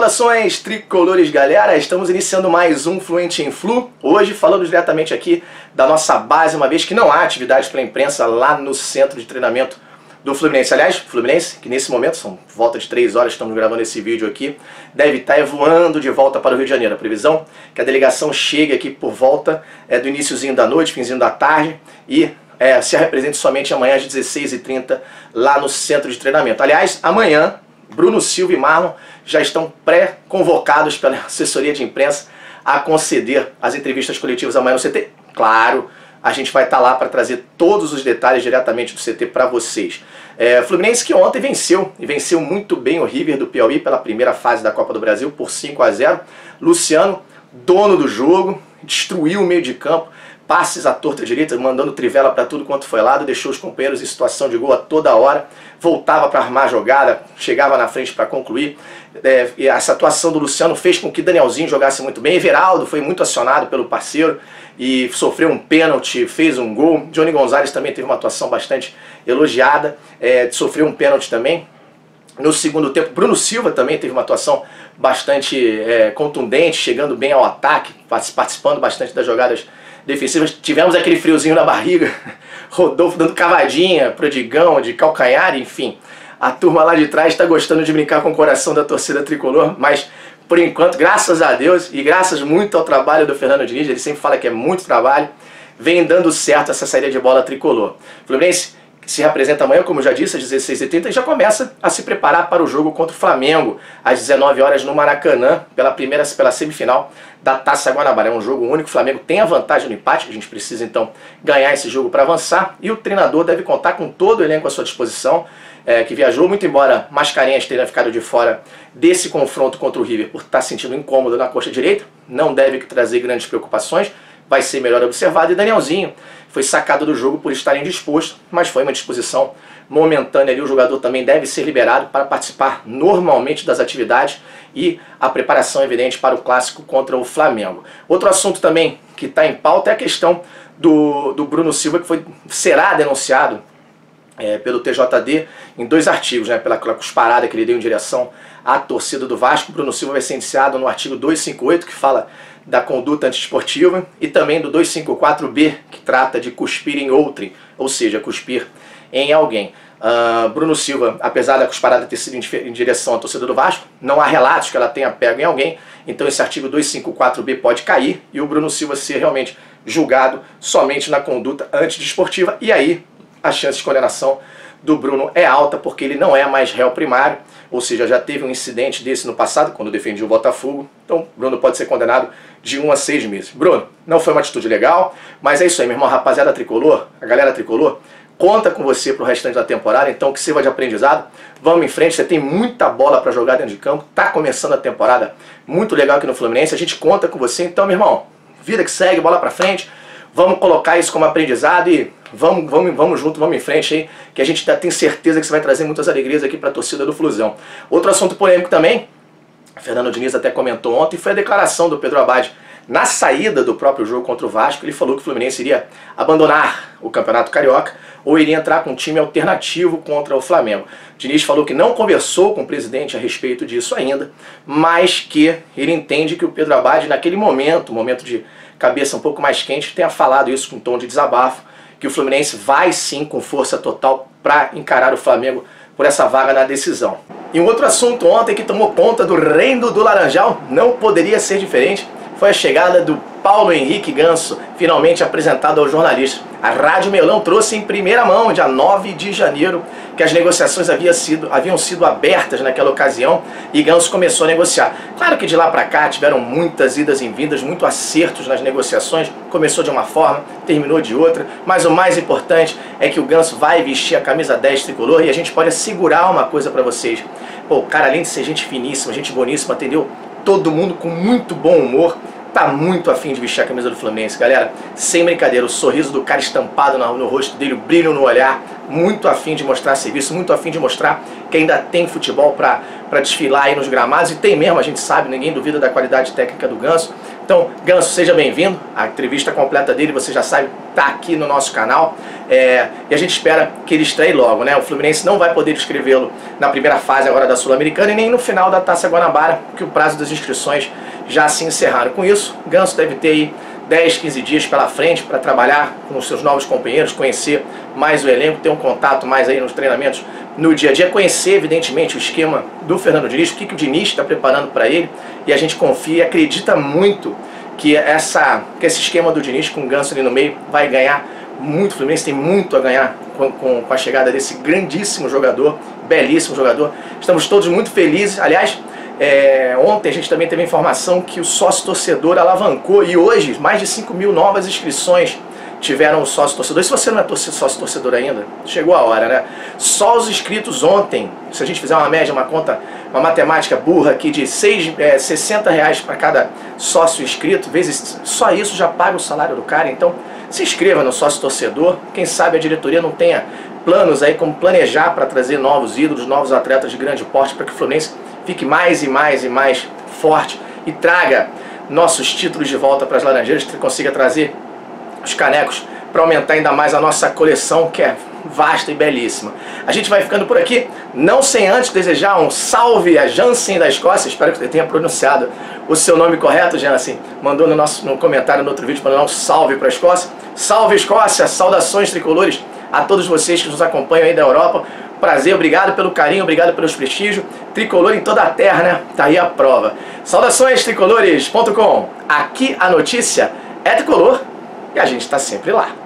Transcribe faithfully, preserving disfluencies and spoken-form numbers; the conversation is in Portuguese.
Saudações tricolores, galera! Estamos iniciando mais um Fluente em Flu. Hoje falando diretamente aqui da nossa base, uma vez que não há atividade para a imprensa lá no centro de treinamento do Fluminense. Aliás, Fluminense, que nesse momento, são volta de três horas, estamos gravando esse vídeo aqui, deve estar voando de volta para o Rio de Janeiro. A previsão é que a delegação chegue aqui por volta é, do iniciozinho da noite, finzinho da tarde, e é, se represente somente amanhã às dezesseis e trinta lá no centro de treinamento. Aliás, amanhã, Bruno Silva e Marlon já estão pré-convocados pela assessoria de imprensa a conceder as entrevistas coletivas amanhã no C T. Claro, a gente vai estar lá para trazer todos os detalhes diretamente do C T para vocês. É, Fluminense que ontem venceu, e venceu muito bem o River do Piauí pela primeira fase da Copa do Brasil por cinco a zero. Luciano, dono do jogo, destruiu o meio de campo, passes à torta direita, mandando trivela para tudo quanto foi lado, deixou os companheiros em situação de gol a toda hora, voltava para armar a jogada, chegava na frente para concluir. É, e essa atuação do Luciano fez com que Danielzinho jogasse muito bem. Everaldo foi muito acionado pelo parceiro e sofreu um pênalti, fez um gol. Johnny Gonzalez também teve uma atuação bastante elogiada, é, sofreu um pênalti também. No segundo tempo, Bruno Silva também teve uma atuação bastante é, contundente, chegando bem ao ataque, participando bastante das jogadas defensivas. Tivemos aquele friozinho na barriga, Rodolfo dando cavadinha, prodigão, de calcanhar, enfim. A turma lá de trás está gostando de brincar com o coração da torcida tricolor, mas por enquanto, graças a Deus e graças muito ao trabalho do Fernando Diniz, ele sempre fala que é muito trabalho, vem dando certo essa saída de bola tricolor. Fluminense se representa amanhã, como eu já disse, às dezesseis e trinta e já começa a se preparar para o jogo contra o Flamengo, às dezenove horas no Maracanã, pela primeira, pela semifinal da Taça Guanabara. É um jogo único, o Flamengo tem a vantagem no empate, a gente precisa então ganhar esse jogo para avançar, e o treinador deve contar com todo o elenco à sua disposição, é, que viajou, muito embora Mascarenhas tenha ficado de fora desse confronto contra o River por estar sentindo incômodo na coxa direita, não deve trazer grandes preocupações, vai ser melhor observado. E Danielzinho foi sacado do jogo por estar indisposto, mas foi uma disposição momentânea ali. O jogador também deve ser liberado para participar normalmente das atividades e a preparação evidente para o clássico contra o Flamengo. Outro assunto também que está em pauta é a questão do, do Bruno Silva, que foi, será denunciado é, pelo T J D em dois artigos, né, pela cusparada que ele deu em direção à torcida do Vasco. Bruno Silva vai ser indiciado no artigo duzentos e cinquenta e oito, que fala da conduta antiesportiva, e também do duzentos e cinquenta e quatro B, que trata de cuspir em outrem, ou seja, cuspir em alguém. Uh, Bruno Silva, apesar da cusparada ter sido em direção à torcida do Vasco, não há relatos que ela tenha pego em alguém, então esse artigo duzentos e cinquenta e quatro B pode cair e o Bruno Silva ser realmente julgado somente na conduta antiesportiva, e aí a chance de condenação do Bruno é alta, porque ele não é mais réu primário, ou seja, já teve um incidente desse no passado, quando defendia o Botafogo, então Bruno pode ser condenado de um a seis meses. Bruno, não foi uma atitude legal, mas é isso aí, meu irmão, rapaziada tricolor, a galera tricolor, conta com você pro restante da temporada, então que sirva de aprendizado, vamos em frente, você tem muita bola para jogar dentro de campo, tá começando a temporada muito legal aqui no Fluminense, a gente conta com você, então, meu irmão, vida que segue, bola pra frente, vamos colocar isso como aprendizado e vamos, vamos, vamos junto, vamos em frente aí, que a gente tem certeza que você vai trazer muitas alegrias aqui para a torcida do Flusão. Outro assunto polêmico também, Fernando Diniz até comentou ontem, foi a declaração do Pedro Abad na saída do próprio jogo contra o Vasco. Ele falou que o Fluminense iria abandonar o Campeonato Carioca ou iria entrar com um time alternativo contra o Flamengo. Diniz falou que não conversou com o presidente a respeito disso ainda, mas que ele entende que o Pedro Abad, naquele momento, momento de cabeça um pouco mais quente, tenha falado isso com um tom de desabafo, que o Fluminense vai sim com força total para encarar o Flamengo por essa vaga na decisão. E um outro assunto ontem que tomou conta do reino do Laranjal, não poderia ser diferente, foi a chegada do Paulo Henrique Ganso, finalmente apresentado aos jornalistas. A Rádio Melão trouxe em primeira mão, dia nove de janeiro, que as negociações havia sido, haviam sido abertas naquela ocasião e Ganso começou a negociar. Claro que de lá para cá tiveram muitas idas e vindas, muito acertos nas negociações, começou de uma forma, terminou de outra, mas o mais importante é que o Ganso vai vestir a camisa dez tricolor e a gente pode assegurar uma coisa para vocês. Pô, o cara, além de ser gente finíssima, gente boníssima, atendeu todo mundo com muito bom humor, tá muito afim de vestir a camisa do Fluminense, galera. Sem brincadeira, o sorriso do cara estampado no, no rosto dele, o brilho no olhar, muito afim de mostrar serviço, muito afim de mostrar que ainda tem futebol para desfilar aí nos gramados, e tem mesmo, a gente sabe, ninguém duvida da qualidade técnica do Ganso. Então, Ganso, seja bem-vindo. A entrevista completa dele, você já sabe, está aqui no nosso canal. É, e a gente espera que ele estreie logo, né? O Fluminense não vai poder inscrevê-lo na primeira fase agora da Sul-Americana e nem no final da Taça Guanabara, porque o prazo das inscrições já se encerraram. Com isso, Ganso deve ter aí dez, quinze dias pela frente para trabalhar com os seus novos companheiros, conhecer mais o elenco, ter um contato mais aí nos treinamentos no dia a dia, conhecer evidentemente o esquema do Fernando Diniz, o que, que o Diniz está preparando para ele, e a gente confia e acredita muito que, essa, que esse esquema do Diniz com o Ganso ali no meio vai ganhar muito. O Fluminense tem muito a ganhar com, com, com a chegada desse grandíssimo jogador, belíssimo jogador. Estamos todos muito felizes. Aliás, É, ontem a gente também teve a informação que o sócio-torcedor alavancou e hoje mais de cinco mil novas inscrições tiveram o sócio-torcedor. E se você não é sócio-torcedor ainda, chegou a hora, né? Só os inscritos ontem, se a gente fizer uma média, uma conta, uma matemática burra aqui de seis, é, sessenta reais para cada sócio inscrito, vezes só isso já paga o salário do cara. Então se inscreva no sócio-torcedor. Quem sabe a diretoria não tenha planos aí como planejar para trazer novos ídolos, novos atletas de grande porte para que o Fluminense fique mais e mais e mais forte e traga nossos títulos de volta para as Laranjeiras, que consiga trazer os canecos para aumentar ainda mais a nossa coleção, que é vasta e belíssima. A gente vai ficando por aqui, não sem antes desejar um salve a Jansen da Escócia. Espero que você tenha pronunciado o seu nome correto, Jansen. Mandou no, nosso, no comentário no outro vídeo para dar um salve para a Escócia. Salve Escócia, saudações tricolores a todos vocês que nos acompanham aí da Europa. Prazer, obrigado pelo carinho, obrigado pelos prestígios. Tricolor em toda a terra, né? Tá aí a prova. Saudações tricolores ponto com. Aqui a notícia é tricolor e a gente tá sempre lá.